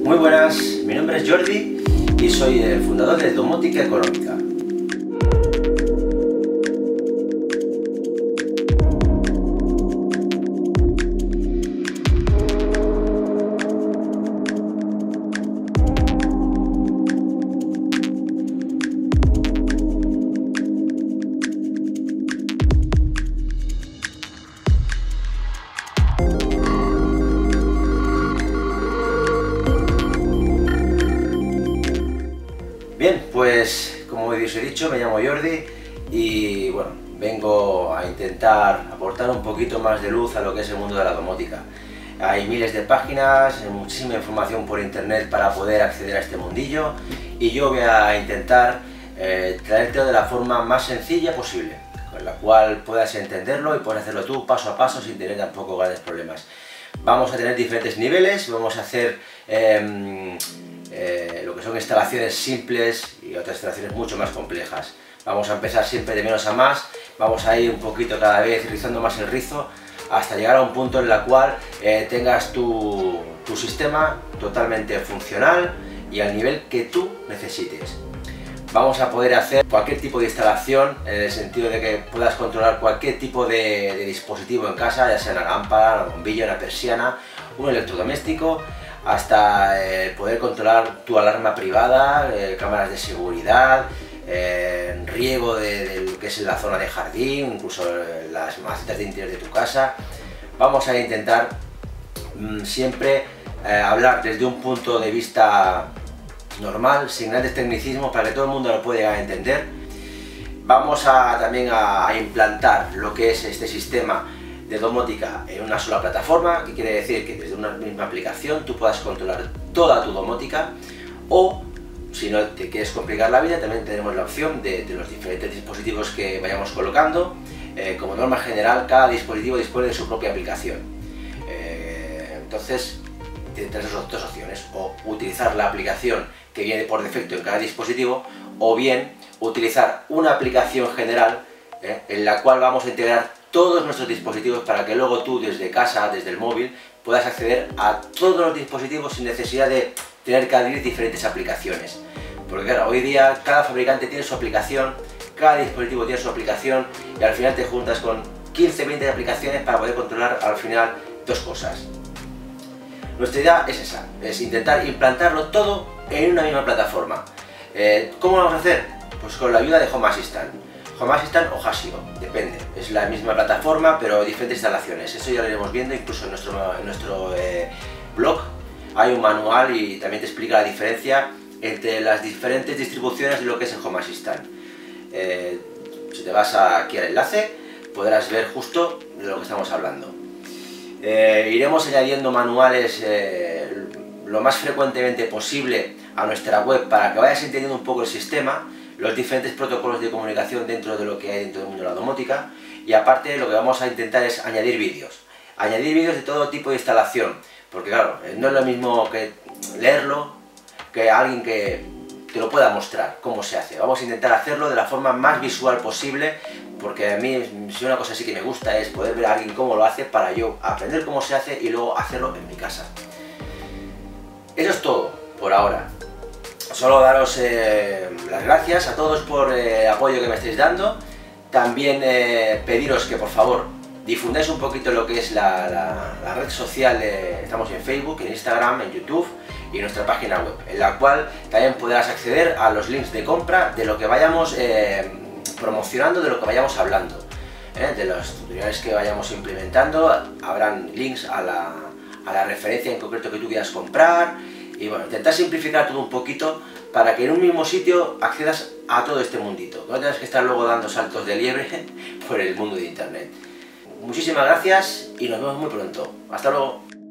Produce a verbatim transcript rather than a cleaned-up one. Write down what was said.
Muy buenas, mi nombre es Jordi y soy el fundador de Domótica Económica. Bien, pues como os he dicho, me llamo Jordi y bueno, vengo a intentar aportar un poquito más de luz a lo que es el mundo de la domótica. Hay miles de páginas, muchísima información por internet para poder acceder a este mundillo y yo voy a intentar eh, traértelo de la forma más sencilla posible, con la cual puedas entenderlo y puedas hacerlo tú paso a paso sin tener tampoco grandes problemas. Vamos a tener diferentes niveles, vamos a hacer eh, Eh, lo que son instalaciones simples y otras instalaciones mucho más complejas. Vamos a empezar siempre de menos a más, vamos a ir un poquito cada vez rizando más el rizo hasta llegar a un punto en el cual eh, tengas tu, tu sistema totalmente funcional y al nivel que tú necesites. Vamos a poder hacer cualquier tipo de instalación en el sentido de que puedas controlar cualquier tipo de, de dispositivo en casa, ya sea una lámpara, una bombilla, una persiana, un electrodoméstico, hasta eh, poder controlar tu alarma privada, eh, cámaras de seguridad, eh, riego de, de lo que es la zona de jardín, incluso eh, las macetas de interior de tu casa. Vamos a intentar mmm, siempre eh, hablar desde un punto de vista normal, sin grandes tecnicismos, para que todo el mundo lo pueda entender. Vamos a, también a, a implantar lo que es este sistema de domótica en una sola plataforma, que quiere decir que desde una misma aplicación tú puedas controlar toda tu domótica, o si no te quieres complicar la vida, también tenemos la opción de, de los diferentes dispositivos que vayamos colocando. Eh, como norma general, cada dispositivo dispone de su propia aplicación. Eh, entonces tendrás dos opciones: o utilizar la aplicación que viene por defecto en cada dispositivo, o bien utilizar una aplicación general eh, en la cual vamos a integrar todos nuestros dispositivos para que luego tú desde casa, desde el móvil, puedas acceder a todos los dispositivos sin necesidad de tener que abrir diferentes aplicaciones. Porque claro, hoy día cada fabricante tiene su aplicación, cada dispositivo tiene su aplicación y al final te juntas con quince, veinte aplicaciones para poder controlar al final dos cosas. Nuestra idea es esa, es intentar implantarlo todo en una misma plataforma. Eh, ¿Cómo lo vamos a hacer? Pues con la ayuda de Home Assistant. Home Assistant o Hasio, depende, es la misma plataforma pero diferentes instalaciones. Eso ya lo iremos viendo, incluso en nuestro, en nuestro eh, blog hay un manual y también te explica la diferencia entre las diferentes distribuciones de lo que es el Home Assistant. Eh, si te vas aquí al enlace podrás ver justo de lo que estamos hablando. Eh, iremos añadiendo manuales eh, lo más frecuentemente posible a nuestra web para que vayas entendiendo un poco el sistema, los diferentes protocolos de comunicación dentro de lo que hay dentro del mundo de la domótica, y aparte lo que vamos a intentar es añadir vídeos. Añadir vídeos de todo tipo de instalación, porque claro, no es lo mismo que leerlo que alguien que te lo pueda mostrar cómo se hace. Vamos a intentar hacerlo de la forma más visual posible, porque a mí si una cosa sí que me gusta es poder ver a alguien cómo lo hace para yo aprender cómo se hace y luego hacerlo en mi casa. Eso es todo por ahora. Solo daros eh, las gracias a todos por el apoyo que me estáis dando. También eh, pediros que por favor difundáis un poquito lo que es la, la, la red social. De, estamos en Facebook, en Instagram, en YouTube y en nuestra página web, en la cual también podrás acceder a los links de compra de lo que vayamos eh, promocionando, de lo que vayamos hablando, eh, de los tutoriales que vayamos implementando. Habrán links a la, a la referencia en concreto que tú quieras comprar. Y bueno, intentar simplificar todo un poquito para que en un mismo sitio accedas a todo este mundito, no tengas que estar luego dando saltos de liebre por el mundo de internet. Muchísimas gracias y nos vemos muy pronto. Hasta luego.